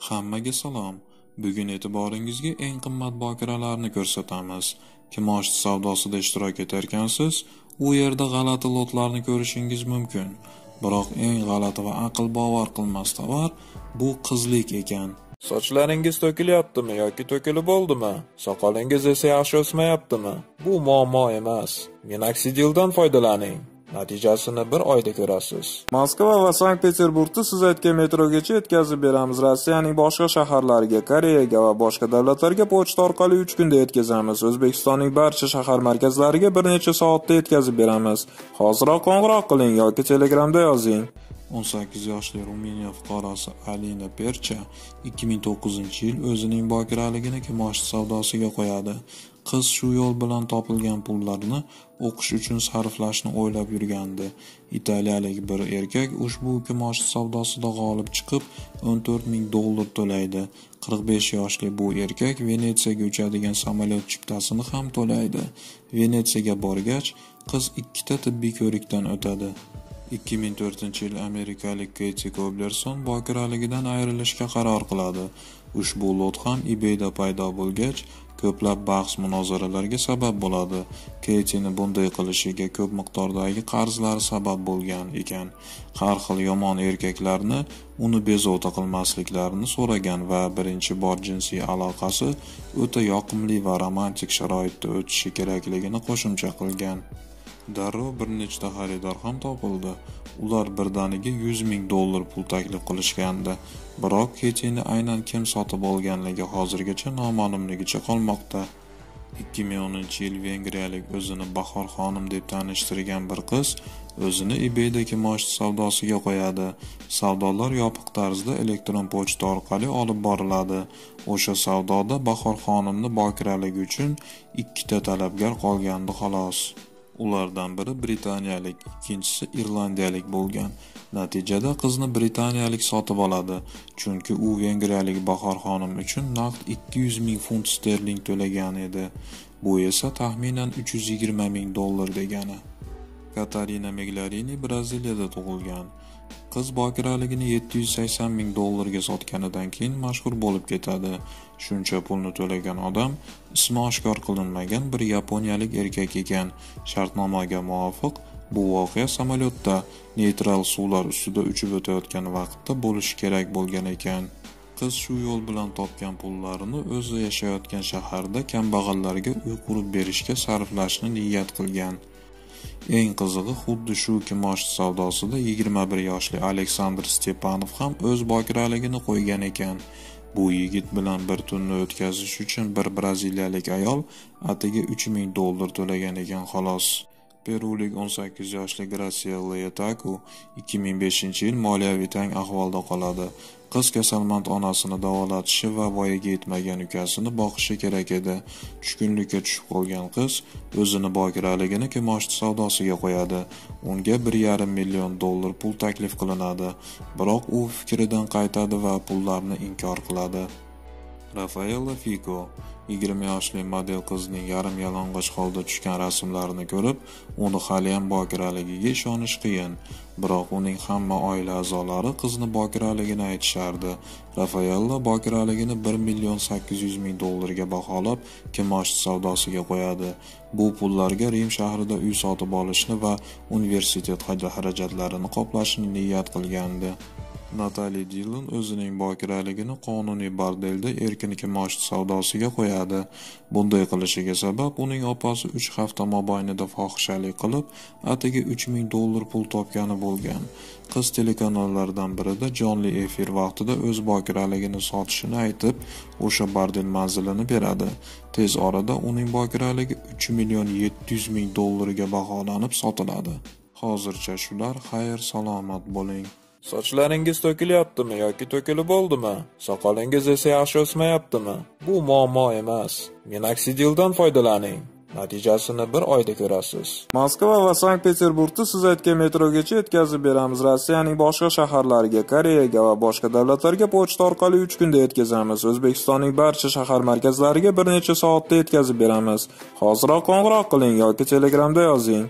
Hammaga salom. Bugun e'tiboringizga eng qimmat bokiralarni ko'rsatamiz. Kimosh savdosida ishtirok etarkansiz, u yerda g'alati lotlarni ko'rishingiz mumkin. Biroq eng g'alati va aql bovar qilmas tovar bu qizlik ekan. Sochlaringiz to'kilyaptimi yoki to'kilib bo'ldimi? Soqolingiz esa yaxshi o'smayaptimi? Bu muammo emas. Minoxidildan foydalaning. Natijasini bir oyda ko'rasiz. Moskva va Sankt-Peterburgda siz aytgan metrogacha yetkazib beramiz. Rossiyaning boshqa shaharlariga, Koreyaga va boshqa davlatlarga pochta orqali 3 kunda yetkazamiz. O'zbekistonning barcha shahar markazlariga bir necha soatda yetkazib beramiz. Hoziroq qo'ng'iroq qiling yoki Telegramda yozing. 18 yoshli Ruminiya fuqarosi Alina Percha 2009-yil o'zining bokiraligini kimosh savdosiga qo'yadi. Qiz shu yo'l bilan topilgan pullarni o'qish uchun sarflashni o'ylab yurgandi. Italiyalik bir erkak ushbu kimosh savdosida g'olib chiqib $14,000 to'laydi. 45 yoshli bu erkak Venetsiyaga uchadigan samolyot chiptasini ham to'laydi. Venetsiyaga borgach, qiz 2 ta tibbiy ko'rikdan o'tadi. 2004-yil amerikalik Keti Koblerson bokiraligidan ayrilishga qaror qiladi. Ushbu lot ham eBayda paydo bo'lgach, ko'plab bahs-munozaralarga sabab bo'ladi. Ketining bunday qilishiga ko'p miqdordagi qarzlari sabab bo'lgan ekan. Har xil yomon erkaklarni uni bezovta qilmasliklarini so'ragan va birinchi bor jinsiy aloqasi o'ta yoqimli va romantik sharoitda o'tishi kerakligini qo'shimcha qilgan. Darrov bir nechta xaridor ham topildi. Ular birdaniga $100,000 pul taklif qilishgandi. Biroq Ketini aynan kim sotib olganligi hozirgacha noma'lumligicha qolmoqda. 2010-yil vengriyalik o'zini Bahor xonim deb tanishtirgan bir qiz o'zini eBayda kimosh savdosiga qo'yadi. Savdolar yopiq tarzda elektron pochta orqali olib boriladi. O'sha savdoda Bahor xonimni bokiraligi uchun 2 ta talabgor qolgandi xolos. Ulardan biri britaniyalik, ikkinchisi irlandiyalik bo'lgan. Natijada qizni britaniyalik sotib oladi, chunki u vengriyalik Bahor xonim uchun naqd 200,000 funt sterling to'lagan edi. Bu esa taxminan $320,000 degani. Katarina Meglarini Braziliyada tug'ilgan. Qiz bokiraligini $780,000 ga sotganidan keyin mashhur bo'lib ketadi. Shuncha pulni to'lagan odam ismi oshkor qilinmagan bir yaponiyalik erkak ekan. Shartnomaga muvofiq bu voqea samolyotda neytral suvlar ustida uchib o'tayotgan vaqtda bo'lishi kerak bo'lgan ekan. Qiz shu yo'l bilan topgan pullarini o'zi yashayotgan shaharda kambag'allarga uy qurib berishga sarflashni niyat qilgan. Eng qizig'i xuddi shu kimosh savdosida 21 yoshli Aleksandr Stepanov ham o'z bokiraligini qo'ygan ekan. Bu yigit bilan bir tunni o'tkazish uchun bir braziliyalik ayol atiga $3,000 to'lagan ekan xolos. Perulik 18 yoshli Graciela Yetaku 2005-yil moliyaviy tang ahvolda qoladi. Qiz kasalmand onasini davolatishi va voyaga yetmagan ukasini boqishi kerak edi. Tushkunlikka tushib qolgan qiz o'zini bokiraligini kimosh savdosiga qo'yadi. Unga $1,5 million pul taklif qilinadi. Biroq u fikridan qaytadi va pullarni inkor qiladi. Rafaela Fico 20 yoshli model qizning yarim yalang'och holda tushgan rasmlarini ko'rib, uni hali ham bokiraligiga ishonish qiyin. Biroq uning hamma oila a'zolari qizni bokiraligini aytishardi. Rafaela bokiraligini $1,800,000 ga baholab kimosh savdosiga qo'yadi. Bu pullarga Rim shahrida uy sotib olishni va universitet xarajatlarini qoplashni niyat qilgandi. Natali Dillon o'zining bokiraligini qonuniy bordelda erkin kimosh savdosiga qo'yadi. Bunday qilishiga sabab uning opasi 3 hafta mobaynida fohishalik qilib, atiga $3,000 pul topgani bo'lgan. Qiz telekanallardan birida jonli efir vaqtida o'z bokiraligini sotishini aytib, o'sha bordel manzilini beradi. Tez orada uning bokiraligi $3,700,000 ga baholanib sotiladi. Hozircha shular, xayr salomat bo'ling. Sochlaringiz to'kilyaptimi yoki to'kilib bo'ldimi? Soqolingiz esa yaxshi o'smayaptimi? Bu muammo emas. Minoxidildan foydalaning. Natijasini bir oyda ko'rasiz. Moskva va Sankt-Peterburgda siz aytgan metrogacha yetkazib beramiz. Rossiyaning boshqa shaharlariga, Koreyaga va boshqa davlatlarga pochta orqali 3 kunda yetkazamiz. O'zbekistonning barcha shahar markazlariga bir necha soatda yetkazib beramiz. Hoziroq qo'ng'iroq qiling yoki Telegramda yozing.